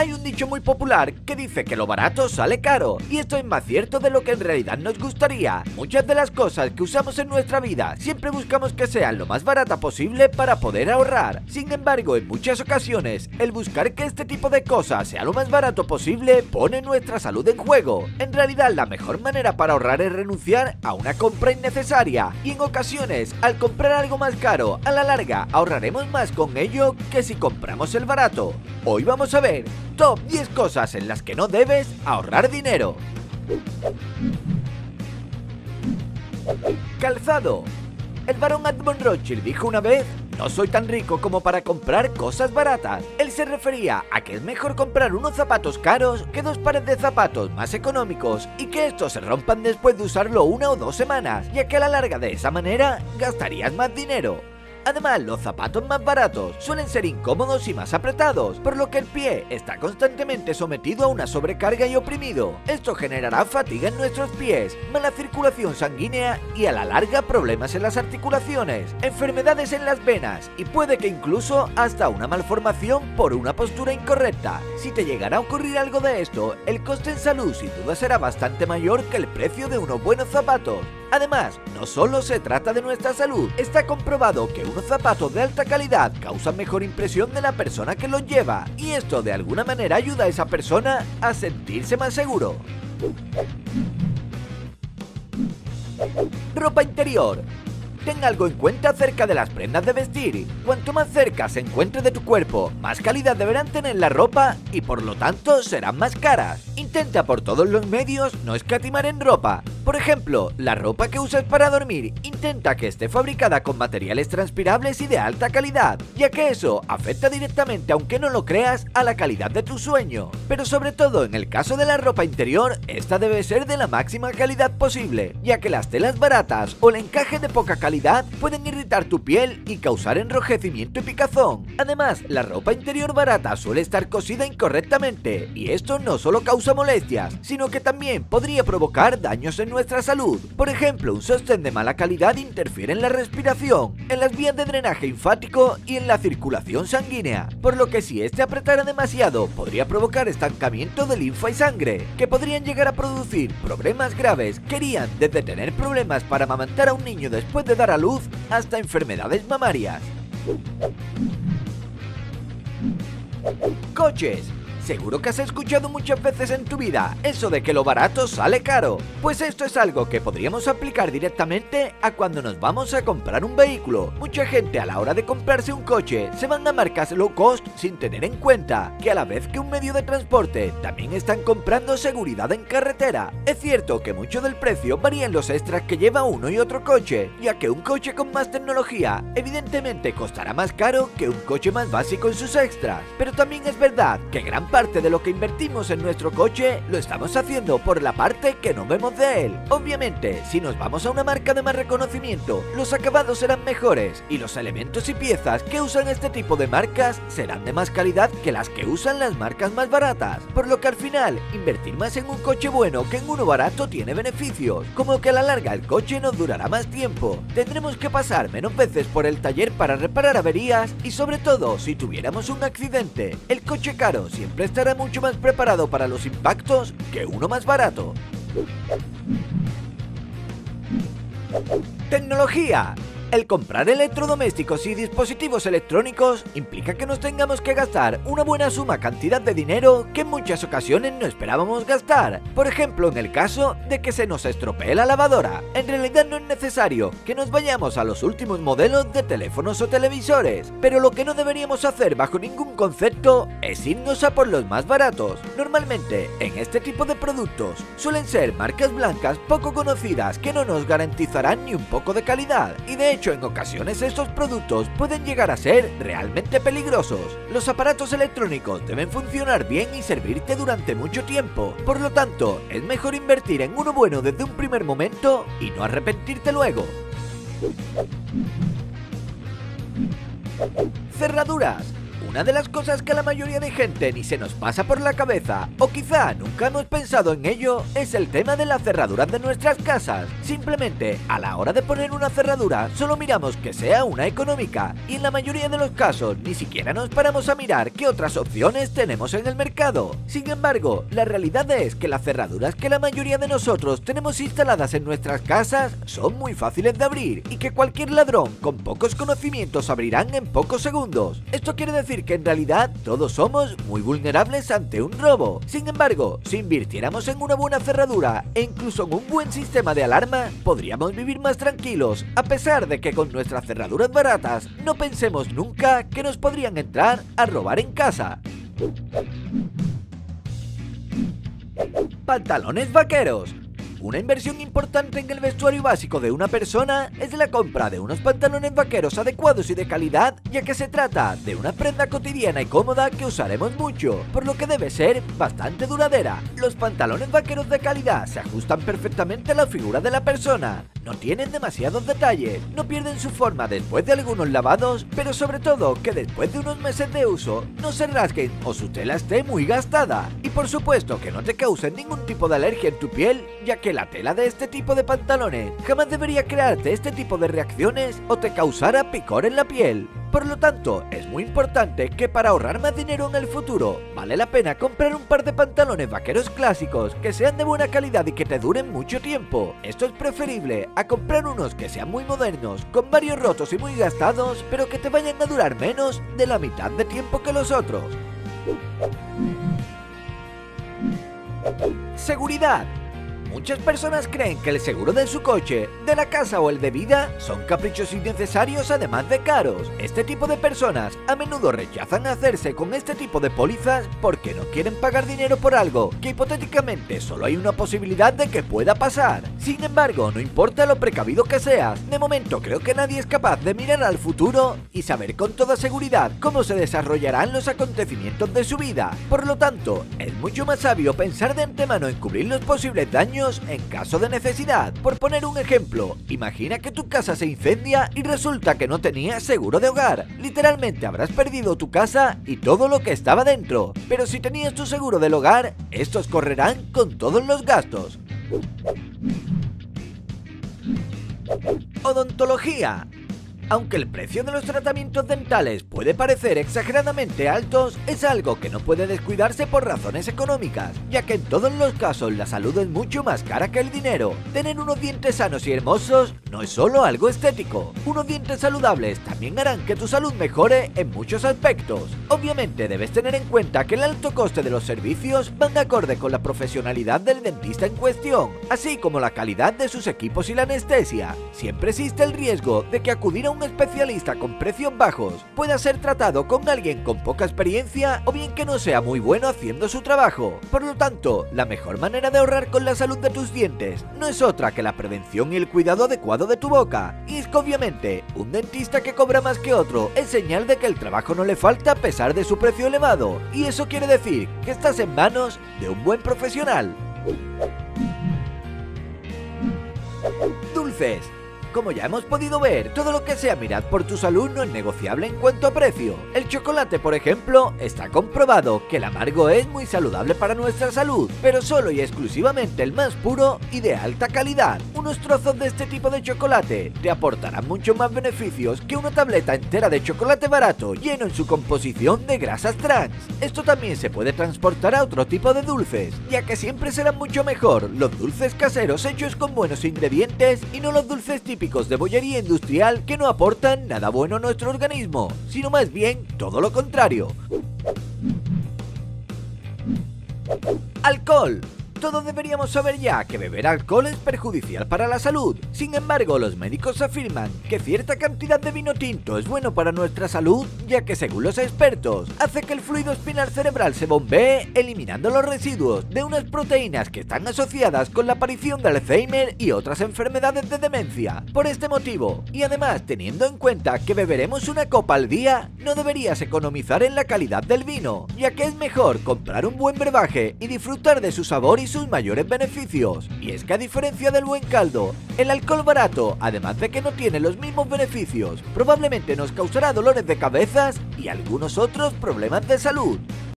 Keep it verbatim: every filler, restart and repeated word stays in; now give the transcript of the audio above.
Hay un dicho muy popular que dice que lo barato sale caro, y esto es más cierto de lo que en realidad nos gustaría. Muchas de las cosas que usamos en nuestra vida siempre buscamos que sean lo más barata posible para poder ahorrar. Sin embargo, en muchas ocasiones, el buscar que este tipo de cosas sea lo más barato posible pone nuestra salud en juego. En realidad, la mejor manera para ahorrar es renunciar a una compra innecesaria, y en ocasiones, al comprar algo más caro, a la larga ahorraremos más con ello que si compramos el barato. Hoy vamos a ver Top diez cosas en las que no debes ahorrar dinero. Calzado. El barón Edmond Rothschild dijo una vez: no soy tan rico como para comprar cosas baratas. Él se refería a que es mejor comprar unos zapatos caros que dos pares de zapatos más económicos, y que estos se rompan después de usarlo una o dos semanas, ya que a la larga de esa manera gastarías más dinero. Además, los zapatos más baratos suelen ser incómodos y más apretados, por lo que el pie está constantemente sometido a una sobrecarga y oprimido. Esto generará fatiga en nuestros pies, mala circulación sanguínea y a la larga problemas en las articulaciones, enfermedades en las venas y puede que incluso hasta una malformación por una postura incorrecta. Si te llegará a ocurrir algo de esto, el coste en salud sin duda será bastante mayor que el precio de unos buenos zapatos. Además, no solo se trata de nuestra salud, está comprobado que unos zapatos de alta calidad causan mejor impresión de la persona que los lleva, y esto de alguna manera ayuda a esa persona a sentirse más seguro. Ropa interior. Ten algo en cuenta acerca de las prendas de vestir. Cuanto más cerca se encuentre de tu cuerpo, más calidad deberán tener la ropa y por lo tanto serán más caras. Intenta por todos los medios no escatimar en ropa. Por ejemplo, la ropa que usas para dormir, intenta que esté fabricada con materiales transpirables y de alta calidad, ya que eso afecta directamente, aunque no lo creas, a la calidad de tu sueño. Pero sobre todo en el caso de la ropa interior, esta debe ser de la máxima calidad posible, ya que las telas baratas o el encaje de poca calidad pueden irritar tu piel y causar enrojecimiento y picazón. Además, la ropa interior barata suele estar cosida incorrectamente, y esto no solo causa molestias, sino que también podría provocar daños en nuestra salud. Por ejemplo, un sostén de mala calidad interfiere en la respiración, en las vías de drenaje linfático y en la circulación sanguínea, por lo que si este apretara demasiado podría provocar estancamiento de linfa y sangre, que podrían llegar a producir problemas graves que irían desde tener problemas para amamantar a un niño después de dar a luz hasta enfermedades mamarias. Coches. Seguro que has escuchado muchas veces en tu vida eso de que lo barato sale caro. Pues esto es algo que podríamos aplicar directamente a cuando nos vamos a comprar un vehículo. Mucha gente a la hora de comprarse un coche se van a marcas low cost sin tener en cuenta que a la vez que un medio de transporte también están comprando seguridad en carretera. Es cierto que mucho del precio varía en los extras que lleva uno y otro coche, ya que un coche con más tecnología evidentemente costará más caro que un coche más básico en sus extras. Pero también es verdad que gran parte de lo que invertimos en nuestro coche lo estamos haciendo por la parte que no vemos de él. Obviamente, si nos vamos a una marca de más reconocimiento, los acabados serán mejores y los elementos y piezas que usan este tipo de marcas serán de más calidad que las que usan las marcas más baratas, por lo que al final, invertir más en un coche bueno que en uno barato tiene beneficios, como que a la larga el coche nos durará más tiempo, tendremos que pasar menos veces por el taller para reparar averías y sobre todo, si tuviéramos un accidente, el coche caro siempre estará mucho más preparado para los impactos que uno más barato. Tecnología. El comprar electrodomésticos y dispositivos electrónicos implica que nos tengamos que gastar una buena suma cantidad de dinero que en muchas ocasiones no esperábamos gastar. Por ejemplo, en el caso de que se nos estropee la lavadora. En realidad no es necesario que nos vayamos a los últimos modelos de teléfonos o televisores, pero lo que no deberíamos hacer bajo ningún concepto es irnos a por los más baratos. Normalmente, en este tipo de productos, suelen ser marcas blancas poco conocidas que no nos garantizarán ni un poco de calidad, y de hecho en ocasiones estos productos pueden llegar a ser realmente peligrosos. Los aparatos electrónicos deben funcionar bien y servirte durante mucho tiempo, por lo tanto es mejor invertir en uno bueno desde un primer momento y no arrepentirte luego. Cerraduras. Una de las cosas que a la mayoría de gente ni se nos pasa por la cabeza, o quizá nunca hemos pensado en ello, es el tema de las cerraduras de nuestras casas. Simplemente, a la hora de poner una cerradura, solo miramos que sea una económica, y en la mayoría de los casos ni siquiera nos paramos a mirar qué otras opciones tenemos en el mercado. Sin embargo, la realidad es que las cerraduras que la mayoría de nosotros tenemos instaladas en nuestras casas son muy fáciles de abrir, y que cualquier ladrón con pocos conocimientos abrirán en pocos segundos. Esto quiere decir que en realidad todos somos muy vulnerables ante un robo. Sin embargo, si invirtiéramos en una buena cerradura e incluso en un buen sistema de alarma, podríamos vivir más tranquilos, a pesar de que con nuestras cerraduras baratas no pensemos nunca que nos podrían entrar a robar en casa. Pantalones vaqueros. Una inversión importante en el vestuario básico de una persona es la compra de unos pantalones vaqueros adecuados y de calidad, ya que se trata de una prenda cotidiana y cómoda que usaremos mucho, por lo que debe ser bastante duradera. Los pantalones vaqueros de calidad se ajustan perfectamente a la figura de la persona, no tienen demasiados detalles, no pierden su forma después de algunos lavados, pero sobre todo que después de unos meses de uso no se rasguen o su tela esté muy gastada. Y por supuesto que no te causen ningún tipo de alergia en tu piel, ya que la tela de este tipo de pantalones jamás debería crearte este tipo de reacciones o te causara picor en la piel. Por lo tanto, es muy importante que para ahorrar más dinero en el futuro, vale la pena comprar un par de pantalones vaqueros clásicos que sean de buena calidad y que te duren mucho tiempo. Esto es preferible a comprar unos que sean muy modernos, con varios rotos y muy gastados, pero que te vayan a durar menos de la mitad de tiempo que los otros. Seguridad. Muchas personas creen que el seguro de su coche, de la casa o el de vida son caprichos innecesarios además de caros. Este tipo de personas a menudo rechazan hacerse con este tipo de pólizas porque no quieren pagar dinero por algo que hipotéticamente solo hay una posibilidad de que pueda pasar. Sin embargo, no importa lo precavido que seas, de momento creo que nadie es capaz de mirar al futuro y saber con toda seguridad cómo se desarrollarán los acontecimientos de su vida. Por lo tanto, es mucho más sabio pensar de antemano en cubrir los posibles daños en caso de necesidad. Por poner un ejemplo, imagina que tu casa se incendia y resulta que no tenías seguro de hogar. Literalmente habrás perdido tu casa y todo lo que estaba dentro, pero si tenías tu seguro del hogar, estos correrán con todos los gastos. Odontología. Aunque el precio de los tratamientos dentales puede parecer exageradamente altos, es algo que no puede descuidarse por razones económicas, ya que en todos los casos la salud es mucho más cara que el dinero. Tener unos dientes sanos y hermosos no es solo algo estético. Unos dientes saludables también harán que tu salud mejore en muchos aspectos. Obviamente debes tener en cuenta que el alto coste de los servicios van acorde con la profesionalidad del dentista en cuestión, así como la calidad de sus equipos y la anestesia. Siempre existe el riesgo de que acudir a un especialista con precios bajos pueda ser tratado con alguien con poca experiencia o bien que no sea muy bueno haciendo su trabajo. Por lo tanto, la mejor manera de ahorrar con la salud de tus dientes no es otra que la prevención y el cuidado adecuado de tu boca. Y es que obviamente, un dentista que cobra más que otro es señal de que el trabajo no le falta a pesar de su precio elevado, y eso quiere decir que estás en manos de un buen profesional. Dulces. Como ya hemos podido ver, todo lo que sea mirar por tu salud no es negociable en cuanto a precio. El chocolate, por ejemplo, está comprobado que el amargo es muy saludable para nuestra salud, pero solo y exclusivamente el más puro y de alta calidad. Unos trozos de este tipo de chocolate te aportarán mucho más beneficios que una tableta entera de chocolate barato lleno en su composición de grasas trans. Esto también se puede transportar a otro tipo de dulces, ya que siempre serán mucho mejor los dulces caseros hechos con buenos ingredientes y no los dulces típicos de bollería industrial que no aportan nada bueno a nuestro organismo, sino más bien todo lo contrario. Alcohol. Todos deberíamos saber ya que beber alcohol es perjudicial para la salud. Sin embargo, los médicos afirman que cierta cantidad de vino tinto es bueno para nuestra salud, ya que según los expertos, hace que el fluido espinal cerebral se bombee, eliminando los residuos de unas proteínas que están asociadas con la aparición de Alzheimer y otras enfermedades de demencia. Por este motivo, y además teniendo en cuenta que beberemos una copa al día, no deberías economizar en la calidad del vino, ya que es mejor comprar un buen brebaje y disfrutar de su sabor y sus mayores beneficios. Y es que a diferencia del buen caldo, el alcohol barato, además de que no tiene los mismos beneficios, probablemente nos causará dolores de cabezas y algunos otros problemas de salud.